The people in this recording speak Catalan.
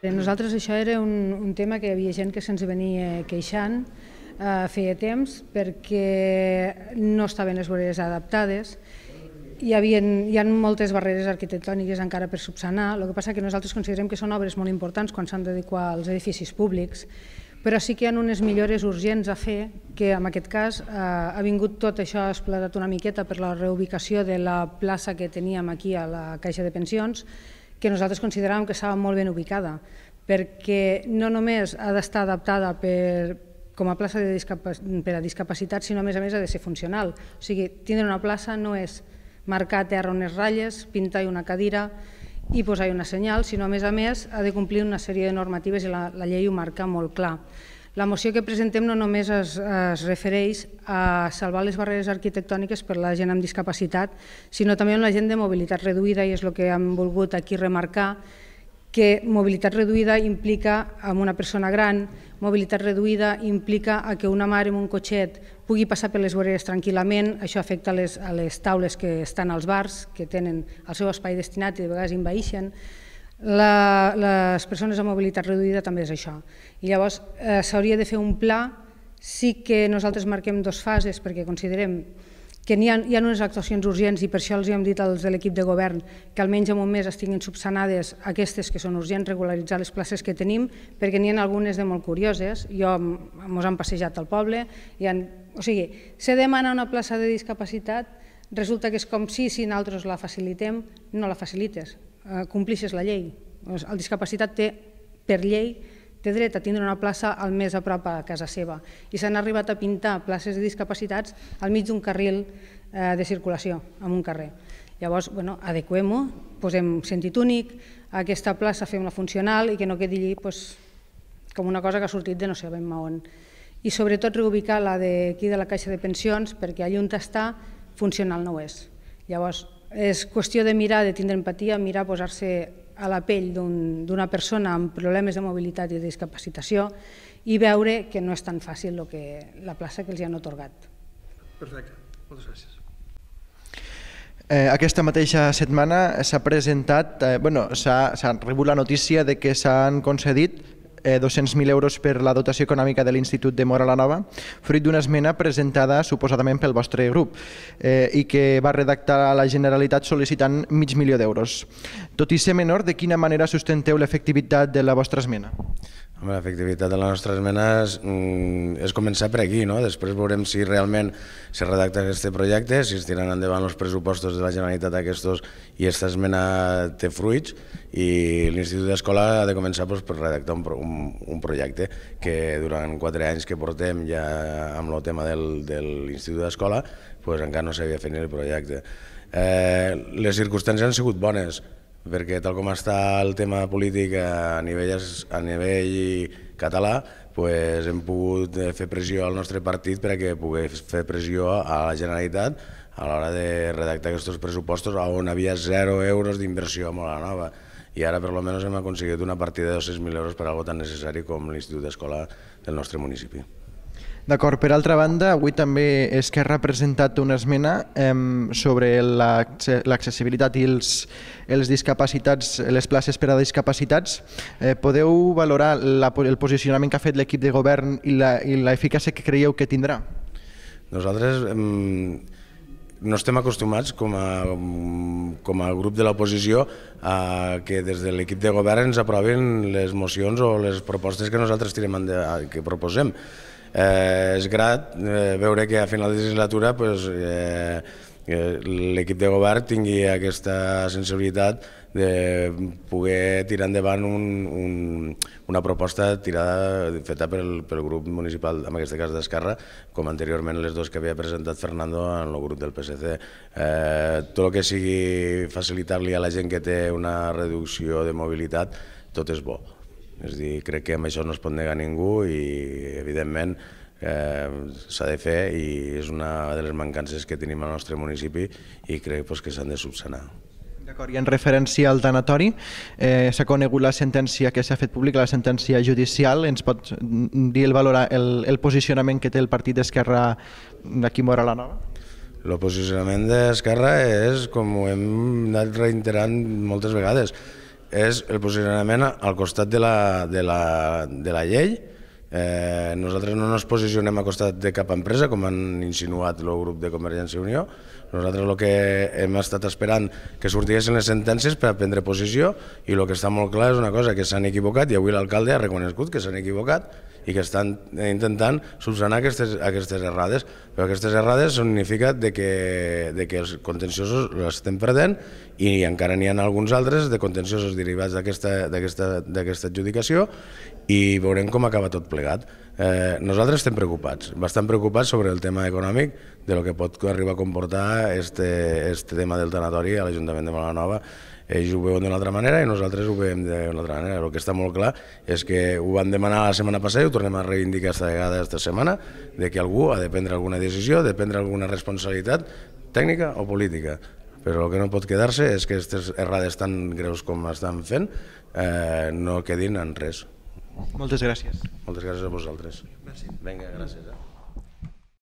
veure, nosaltres això era un tema que hi havia gent que se'ns venia queixant feia temps perquè no estaven les voreres adaptades. Hi ha moltes barreres arquitectòniques encara per subsanar, el que passa que nosaltres considerem que són obres molt importants quan s'han d'adequar als edificis públics, però sí que hi ha unes millores urgents a fer, que en aquest cas ha vingut tot això, ha explotat una miqueta per la reubicació de la plaça que teníem aquí a la Caixa de Pensions, que nosaltres consideràvem que estava molt ben ubicada, perquè no només ha d'estar adaptada com a plaça per a discapacitats, sinó a més ha de ser funcional. O sigui, tindre una plaça no és marcar a terra unes ratlles, pintar una cadira i posar una senyal, sinó a més ha de complir una sèrie de normatives i la llei ho marca molt clar. La moció que presentem no només es refereix a salvar les barreres arquitectòniques per a la gent amb discapacitat, sinó també amb la gent de mobilitat reduïda, i és el que hem volgut aquí remarcar, que mobilitat reduïda implica amb una persona gran, mobilitat reduïda implica que una mare amb un cotxet pugui passar per les voreres tranquil·lament. Això afecta a les taules que estan als bars, que tenen el seu espai destinat i de vegades envaeixen. Les persones amb mobilitat reduïda també és això. I llavors s'hauria de fer un pla. Sí que nosaltres marquem dues fases perquè considerem que hi ha unes actuacions urgents i per això els hem dit als de l'equip de govern que almenys en un mes estiguin subsanades aquestes que són urgents, regularitzar les places que tenim, perquè n'hi ha algunes de molt curioses. Ens han passejat al poble. O sigui, se demana una plaça de discapacitat, resulta que és com si nosaltres la facilitem, no la facilites, complixes la llei. El discapacitat té, per llei, té dret a tindre una plaça al més a prop a casa seva, i s'han arribat a pintar places de discapacitats al mig d'un carril de circulació, en un carrer. Llavors, adequem-ho, posem sentit únic, a aquesta plaça fem-la funcional i que no quedi allí com una cosa que ha sortit de no sé ben on. I sobretot reubicar la d'aquí de la Caixa de Pensions, perquè allà on està funcional no ho és. Llavors, és qüestió de mirar, de tindre empatia, mirar, posar-se a la pell d'una persona amb problemes de mobilitat i de discapacitació i veure que no és tan fàcil la plaça que els han atorgat. Perfecte, moltes gràcies. Aquesta mateixa setmana s'ha presentat, s'ha rebut la notícia de que s'han concedit 200.000 euros per la dotació econòmica de l'Institut de Móra la Nova, fruit d'una esmena presentada suposadament pel vostre grup i que va redactar la Generalitat sol·licitant $500.000 d'euros. Tot i ser menor, de quina manera sustenteu l'efectivitat de la vostra esmena? L'efectivitat de la nostra esmena és començar per aquí, després veurem si realment se redacta aquest projecte, si es tiren endavant els pressupostos de la Generalitat aquests i aquesta esmena té fruits, i l'Institut d'Escola ha de començar per redactar un projecte que durant 4 anys que portem ja amb el tema de l'Institut d'Escola encara no s'havia fet ni el projecte. Les circumstàncies han sigut bones, perquè tal com està el tema polític a nivell català, hem pogut fer pressió al nostre partit perquè pogués fer pressió a la Generalitat a l'hora de redactar aquests pressupostos on havia 0 euros d'inversió a Móra la Nova. I ara per almenys hem aconseguit una partida de 200.000 euros per a alguna cosa tan necessari com l'Institut d'Escola del nostre municipi. D'acord, per altra banda, avui també Esquerra ha presentat una esmena sobre l'accessibilitat i les discapacitats, les places per a discapacitats. Podeu valorar el posicionament que ha fet l'equip de govern i l'eficàcia que creieu que tindrà? Nosaltres no estem acostumats com a grup de l'oposició que des de l'equip de govern ens aprovin les mocions o les propostes que nosaltres que proposem. És grat veure que a final de legislatura l'equip de govern tingui aquesta sensibilitat de poder tirar endavant una proposta feta pel grup municipal, en aquest cas d'Esquerra, com anteriorment les dues que havia presentat Fernando en el grup del PSC. Tot el que sigui facilitar-li a la gent que té una reducció de mobilitat, tot és bo. És a dir, crec que amb això no es pot negar ningú i, evidentment, s'ha de fer i és una de les mancances que tenim al nostre municipi i crec que s'han de subsanar. D'acord, i en referència al tanatori, s'ha conegut la sentència que s'ha fet pública, la sentència judicial. Ens pot dir el posicionament que té el partit d'Esquerra d'aquí Móra la Nova? El posicionament d'Esquerra és, com ho hem anat reiterant moltes vegades, és el posicionament al costat de la llei. Nosaltres no ens posicionem al costat de cap empresa, com han insinuat el grup de Convergència i Unió. Nosaltres el que hem estat esperant que sortissin les sentències per a prendre posició, i el que està molt clar és una cosa, que s'han equivocat, i avui l'alcalde ha reconegut que s'han equivocat i que estan intentant subsanar aquestes errades, però aquestes errades signifiquen que els contenciosos els estem perdent, i encara n'hi ha alguns altres de contenciosos derivats d'aquesta adjudicació, i veurem com acaba tot plegat. Nosaltres estem preocupats, bastant preocupats sobre el tema econòmic, de lo que pot arribar a comportar este tema del tanatori a l'Ajuntament de Móra-la-Nova. Ells ho veuen d'una altra manera i nosaltres ho veiem d'una altra manera. El que està molt clar és que ho van demanar la setmana passada i ho tornem a reivindicar esta vegada, esta setmana, de que algú ha de prendre alguna decisió, de prendre alguna responsabilitat tècnica o política. Però el que no pot quedar-se és que aquestes errades tan greus com estan fent no quedin en res. Moltes gràcies. Moltes gràcies a vosaltres. Vinga, gràcies.